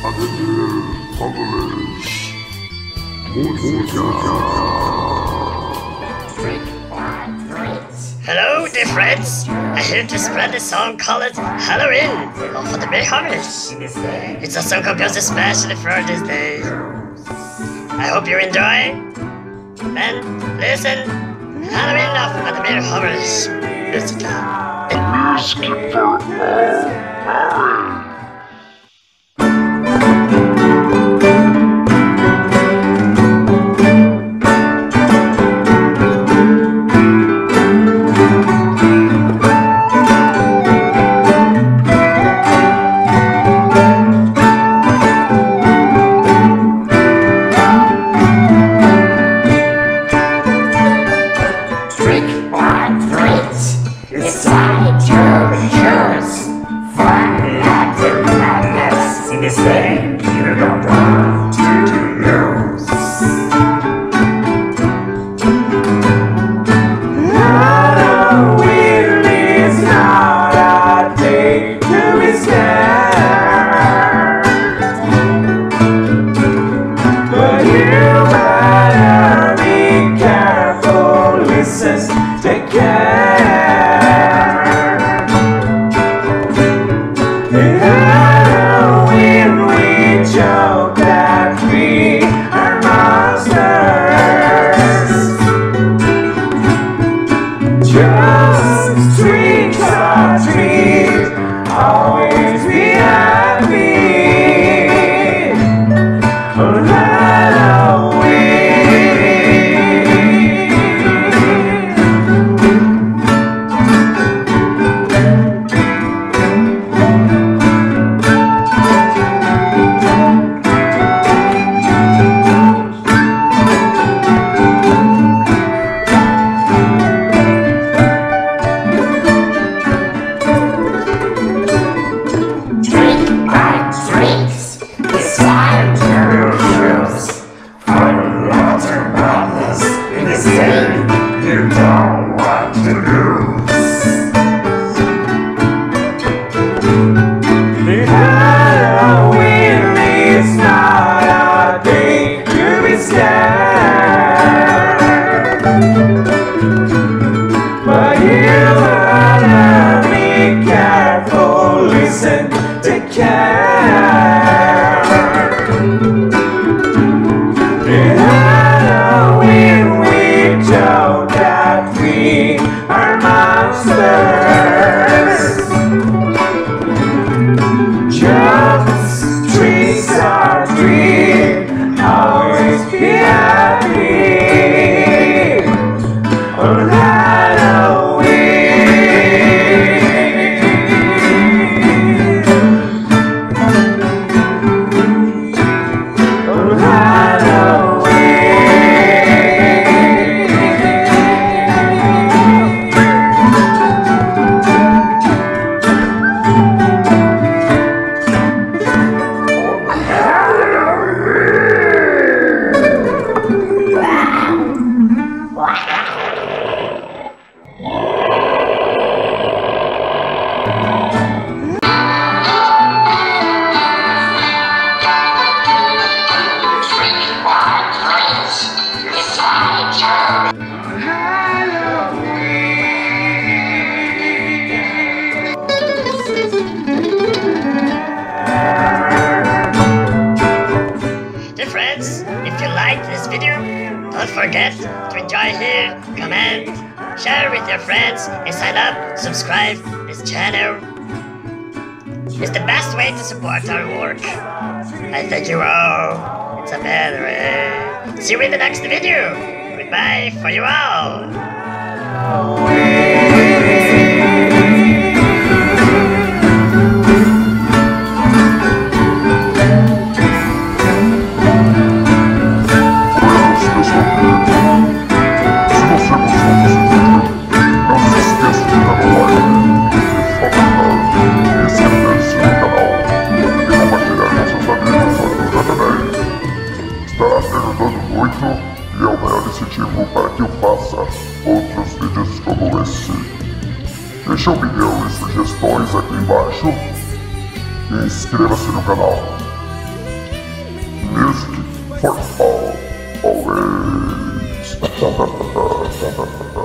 ADEMIR HOMRICH. Música. Hello, dear friends. I here to spread a song called Halloween of ADEMIR HOMRICH. It's a song composed especially for this day. I hope you enjoy. Then listen, Halloween of ADEMIR HOMRICH. Música. Music for all. It's time to choose fun, laughter, madness. In this game, you don't want to lose. Halloween is not a day to be scared, but you better be careful, listen, take care. Joke that we are monsters. Just trick or treat, always be happy on Halloween. It's time to choose fun, laughter, madness. In this game, you don't want to lose. Halloween is not a day to be scared, but you better be careful, listen, take care. Halloween, we joke that we are monsters. Just treat or treat, always be happy on Halloween. On Halloween. Dear friends, if you liked this video, don't forget to enjoy here, comment, share with your friends, and sign up, subscribe this channel. It's the best way to support our work. I thank you all. It's a better way. See you in the next video. Goodbye for you all. E é o maior incentivo para que eu faça outros vídeos como esse. Deixe opinião e sugestões aqui embaixo e inscreva-se no canal. music for all, always.